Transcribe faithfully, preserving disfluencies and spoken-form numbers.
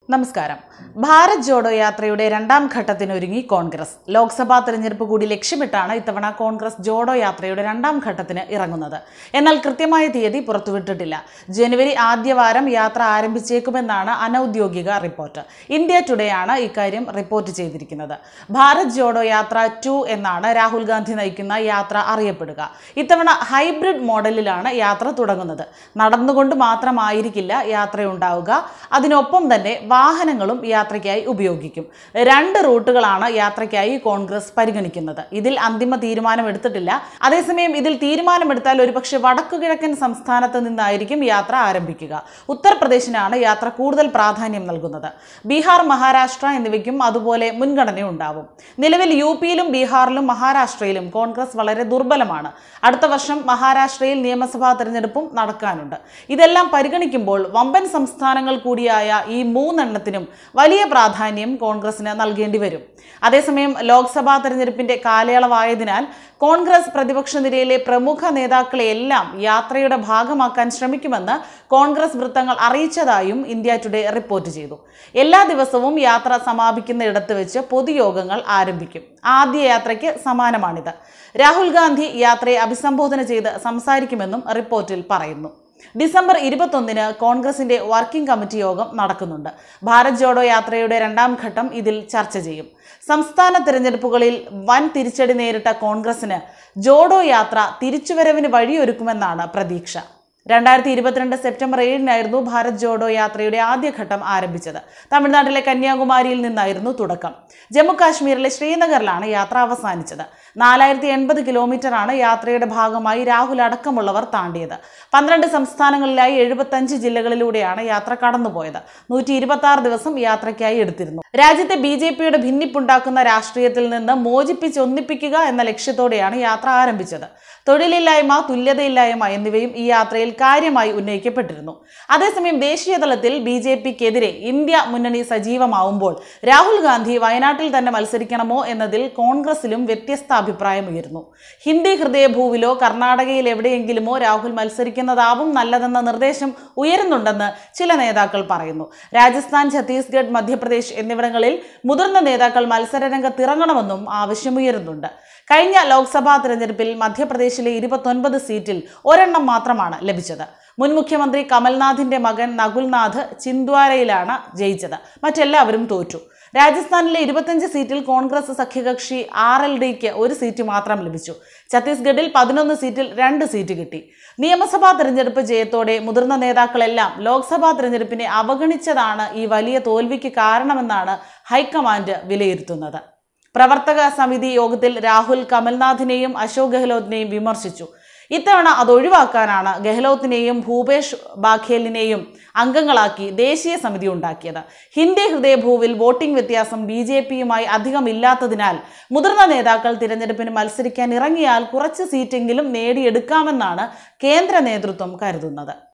നമസ്കാരം. ഭാരത് ജോഡോ യാത്രയുടെ രണ്ടാം ഘട്ടത്തിനൊരുങ്ങി കോൺഗ്രസ്. ലോക്സഭാ തെരഞ്ഞെടുപ്പ് കൂടി ലക്ഷ്യമിട്ടാണ് ഇത്തവണ കോൺഗ്രസ് ജോഡോ യാത്രയുടെ രണ്ടാം ഘട്ടത്തിന് ഇറങ്ങുന്നത്. എന്നാൽ കൃത്യമായ തീയതി പുറത്തുവിട്ടിട്ടില്ല. ജനുവരി ആദ്യവാരം യാത്ര ആരംഭിച്ചേക്കുമെന്നാണ് അനൌദ്യോഗിക റിപ്പോർട്ട്. ഇന്ത്യ ടുഡേ ആണ് ഇക്കാര്യം റിപ്പോർട്ട് ചെയ്തിരിക്കുന്നത്. ഭാരത് ജോഡോ യാത്ര ടു എന്നാണ് രാഹുൽ ഗാന്ധി നയിക്കുന്ന യാത്ര അറിയപ്പെടുക. ഇത്തവണ ഹൈബ്രിഡ് മോഡലിലാണ് യാത്ര തുടങ്ങുന്നത്. നടന്നുകൊണ്ട് മാത്രമായിരിക്കില്ല യാത്രയുണ്ടാവുക, അതിനൊപ്പം തന്നെ വാഹനങ്ങളും യാത്രയ്ക്കായി ഉപയോഗിക്കും. രണ്ട് റൂട്ടുകളാണ് യാത്രയ്ക്കായി കോൺഗ്രസ് പരിഗണിക്കുന്നത്. ഇതിൽ അന്തിമ തീരുമാനം എടുത്തിട്ടില്ല. അതേസമയം ഇതിൽ തീരുമാനമെടുത്താൽ ഒരുപക്ഷെ വടക്കുകിഴക്കൻ സംസ്ഥാനത്ത് നിന്നായിരിക്കും യാത്ര ആരംഭിക്കുക. ഉത്തർപ്രദേശിനാണ് യാത്ര കൂടുതൽ പ്രാധാന്യം നൽകുന്നത്. ബീഹാർ, മഹാരാഷ്ട്ര എന്നിവയ്ക്കും അതുപോലെ മുൻഗണനയുണ്ടാവും. നിലവിൽ യു പിയിലും ബീഹാറിലും മഹാരാഷ്ട്രയിലും കോൺഗ്രസ് വളരെ ദുർബലമാണ്. അടുത്ത വർഷം മഹാരാഷ്ട്രയിൽ നിയമസഭാ തെരഞ്ഞെടുപ്പും നടക്കാനുണ്ട്. ഇതെല്ലാം പരിഗണിക്കുമ്പോൾ വമ്പൻ സംസ്ഥാനങ്ങൾ കൂടിയായ ഈ മൂന്നെണ്ണത്തിനും വലിയ പ്രാധാന്യം കോൺഗ്രസിന് നൽകേണ്ടി വരും. അതേസമയം ലോക്സഭാ തെരഞ്ഞെടുപ്പിന്റെ കാലയളവായതിനാൽ കോൺഗ്രസ് പ്രതിപക്ഷ നിരയിലെ പ്രമുഖ നേതാക്കളെയെല്ലാം യാത്രയുടെ ഭാഗമാക്കാൻ ശ്രമിക്കുമെന്ന് കോൺഗ്രസ് വൃത്തങ്ങൾ അറിയിച്ചതായും ഇന്ത്യ ടുഡേ റിപ്പോർട്ട് ചെയ്തു. എല്ലാ ദിവസവും യാത്ര സമാപിക്കുന്നിടത്ത് വെച്ച് പൊതുയോഗങ്ങൾ ആരംഭിക്കും. ആദ്യ യാത്രയ്ക്ക് സമാനമാണിത്. രാഹുൽ ഗാന്ധി യാത്രയെ അഭിസംബോധന ചെയ്ത് സംസാരിക്കുമെന്നും റിപ്പോർട്ടിൽ പറയുന്നു. ഡിസംബർ ഇരുപത്തൊന്നിന് കോൺഗ്രസിന്റെ വർക്കിംഗ് കമ്മിറ്റി യോഗം നടക്കുന്നുണ്ട്. ഭാരത് ജോഡോ യാത്രയുടെ രണ്ടാം ഘട്ടം ഇതിൽ ചർച്ച ചെയ്യും. സംസ്ഥാന തിരഞ്ഞെടുപ്പുകളിൽ വൻ തിരിച്ചടി നേരിട്ട കോൺഗ്രസിന് ജോഡോ യാത്ര തിരിച്ചുവരവിന് വഴിയൊരുക്കുമെന്നാണ് പ്രതീക്ഷ. രണ്ടായിരത്തി ഇരുപത്തിരണ്ട് സെപ്റ്റംബർ ഏഴിനായിരുന്നു ഭാരത് ജോഡോ യാത്രയുടെ ആദ്യഘട്ടം ആരംഭിച്ചത്. തമിഴ്നാട്ടിലെ കന്യാകുമാരിയിൽ നിന്നായിരുന്നു തുടക്കം. ജമ്മു കാശ്മീരിലെ ശ്രീനഗറിലാണ് യാത്ര അവസാനിച്ചത്. നാലായിരത്തി എൺപത് കിലോമീറ്ററാണ് യാത്രയുടെ ഭാഗമായി രാഹുൽ അടക്കമുള്ളവർ താണ്ടിയത്. പന്ത്രണ്ട് സംസ്ഥാനങ്ങളിലായി എഴുപത്തഞ്ച് ജില്ലകളിലൂടെയാണ് യാത്ര കടന്നുപോയത്. നൂറ്റി ഇരുപത്തി ആറ് ദിവസം യാത്രയ്ക്കായി എടുത്തിരുന്നു. രാജ്യത്തെ ബി ജെ പിയുടെ ഭിന്നിപ്പുണ്ടാക്കുന്ന രാഷ്ട്രീയത്തിൽ നിന്ന് മോചിപ്പിച്ചൊന്നിപ്പിക്കുക എന്ന ലക്ഷ്യത്തോടെയാണ് യാത്ര ആരംഭിച്ചത്. തൊഴിലില്ലായ്മ, തുല്യതയില്ലായ്മ എന്നിവയും ഈ യാത്രയിൽ കാര്യമായി ഉന്നയിക്കപ്പെട്ടിരുന്നു. അതേസമയം ദേശീയ തലത്തിൽ ബി ജെ പിക്കെതിരെ ഇന്ത്യ മുന്നണി സജീവമാവുമ്പോൾ രാഹുൽ ഗാന്ധി വയനാട്ടിൽ തന്നെ മത്സരിക്കണമോ എന്നതിൽ കോൺഗ്രസിലും വ്യത്യസ്ത അഭിപ്രായമുയരുന്നു. ഹിന്ദി ഹൃദയഭൂവിലോ കർണാടകയിൽ എവിടെയെങ്കിലുമോ രാഹുൽ മത്സരിക്കുന്നതാവും നല്ലതെന്ന നിർദ്ദേശം ഉയരുന്നുണ്ടെന്ന് ചില നേതാക്കൾ പറയുന്നു. രാജസ്ഥാൻ, ഛത്തീസ്ഗഡ്, മധ്യപ്രദേശ് എന്നിവിടങ്ങളിൽ മുതിർന്ന നേതാക്കൾ മത്സരരംഗത്തിറങ്ങണമെന്നും ആവശ്യമുയരുന്നുണ്ട്. കഴിഞ്ഞ ലോക്സഭാ തെരഞ്ഞെടുപ്പിൽ മധ്യപ്രദേശിലെ ഇരുപത്തൊൻപത് സീറ്റിൽ ഒരെണ്ണം മാത്രമാണ് ലഭിച്ചത്. മുൻ മുഖ്യമന്ത്രി കമൽനാഥിന്റെ മകൻ നകുൽനാഥ് ചിന്ദ്വാരയിലാണ് ജയിച്ചത്. മറ്റെല്ലാവരും തോറ്റു. രാജസ്ഥാനിലെ ഇരുപത്തിയഞ്ച് സീറ്റിൽ കോൺഗ്രസ് സഖ്യകക്ഷി ആർ എൽ ഡിക്ക് ഒരു സീറ്റ് മാത്രം ലഭിച്ചു. ഛത്തീസ്ഗഡിൽ പതിനൊന്ന് സീറ്റിൽ രണ്ട് സീറ്റ് കിട്ടി. നിയമസഭാ തെരഞ്ഞെടുപ്പ് ജയത്തോടെ മുതിർന്ന നേതാക്കളെല്ലാം ലോക്സഭാ തെരഞ്ഞെടുപ്പിനെ അവഗണിച്ചതാണ് ഈ വലിയ തോൽവിക്ക് കാരണമെന്നാണ് ഹൈക്കമാൻഡ് വിലയിരുത്തുന്നത്. പ്രവർത്തക സമിതി യോഗത്തിൽ രാഹുൽ കമൽനാഥിനെയും അശോക് ഗെഹ്ലോട്ടിനെയും വിമർശിച്ചു. ഇത്തവണ അതൊഴിവാക്കാനാണ് ഗെഹ്ലോട്ടിനെയും ഭൂപേഷ് ബാഖേലിനെയും അംഗങ്ങളാക്കി ദേശീയ സമിതി ഉണ്ടാക്കിയത്. ഹിന്ദി ഹൃദയഭൂവിൽ വോട്ടിംഗ് വ്യത്യാസം ബി ജെ പിയുമായി അധികം ഇല്ലാത്തതിനാൽ മുതിർന്ന നേതാക്കൾ തിരഞ്ഞെടുപ്പിന് മത്സരിക്കാൻ ഇറങ്ങിയാൽ കുറച്ച് സീറ്റെങ്കിലും നേടിയെടുക്കാമെന്നാണ് കേന്ദ്ര നേതൃത്വം കരുതുന്നത്.